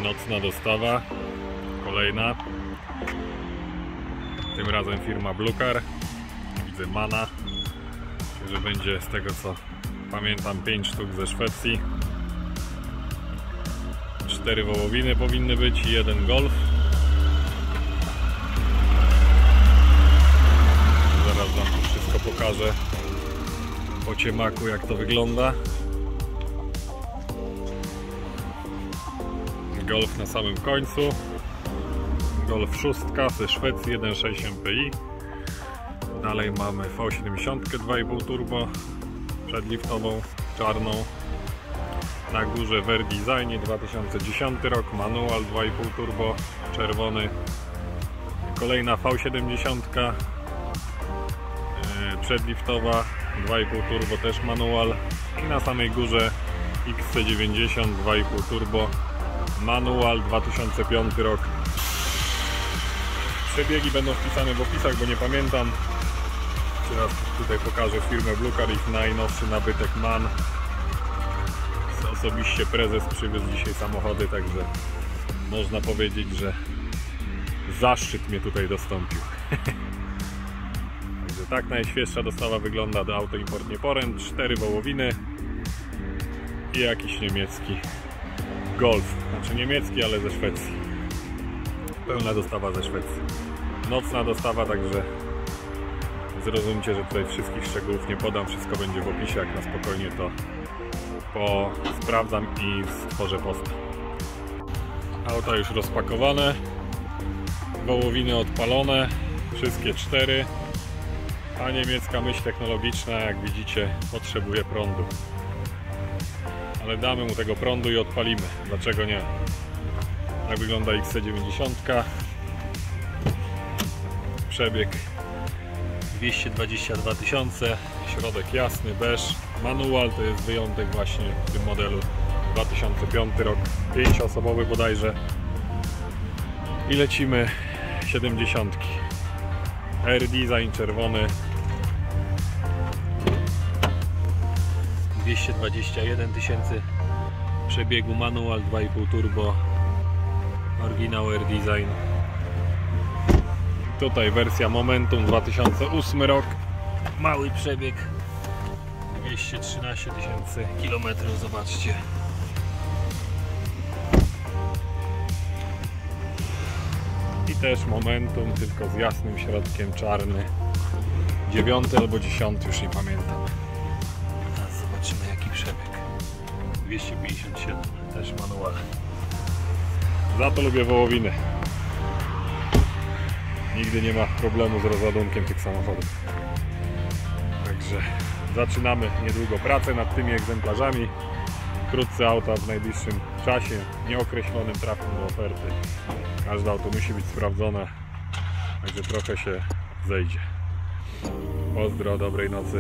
Nocna dostawa, kolejna. Tym razem firma Blucar. Widzę Mana. Myślę, że będzie, z tego co pamiętam, 5 sztuk ze Szwecji. 4 wołowiny powinny być i 1 Golf. Zaraz wam tu wszystko pokażę po ciemaku, jak to wygląda. Golf na samym końcu. Golf 6 ze Szwecji 1.6 MPI. Dalej mamy V70 2.5 turbo przedliftową, czarną. Na górze w R-Designie 2010 rok, manual 2.5 turbo, czerwony. Kolejna V70 przedliftowa 2.5 turbo, też manual. I na samej górze XC90 2.5 turbo, manual 2005 rok. Przebiegi będą wpisane w opisach, bo nie pamiętam. Teraz tutaj pokażę firmę Blucar, ich najnowszy nabytek MAN. Osobiście prezes przywiózł dzisiaj samochody, także można powiedzieć, że zaszczyt mnie tutaj dostąpił. Także tak najświeższa dostawa wygląda do Auto Import Nieporęt. 4 wołowiny i jakiś niemiecki Golf. Znaczy niemiecki, ale ze Szwecji. Pełna dostawa ze Szwecji. Nocna dostawa, także zrozumcie, że tutaj wszystkich szczegółów nie podam. Wszystko będzie w opisie, jak na spokojnie to sprawdzam i stworzę posta. Auta już rozpakowane, wołowiny odpalone, wszystkie 4, a niemiecka myśl technologiczna, jak widzicie, potrzebuje prądu. Ale damy mu tego prądu i odpalimy, dlaczego nie? Tak wygląda XC90. Przebieg 222 000, środek jasny, beż, manual, to jest wyjątek właśnie w tym modelu, 2005 rok, 5-osobowy bodajże. I lecimy 70. R-Design czerwony, 221 000 przebiegu, manual 2.5 turbo, oryginał R-Design. Tutaj wersja Momentum 2008 rok, mały przebieg, 213 000 km, zobaczcie. I też Momentum, tylko z jasnym środkiem, czarny, 9 albo 10, już nie pamiętam. Teraz zobaczymy, jaki przebieg. 257, też manual. Za to lubię wołowiny. Nigdy nie ma problemu z rozładunkiem tych samochodów. Także zaczynamy niedługo pracę nad tymi egzemplarzami. Wkrótce auta w najbliższym czasie, nieokreślonym, trafią do oferty. Każde auto musi być sprawdzone, także trochę się zejdzie. Pozdro, dobrej nocy.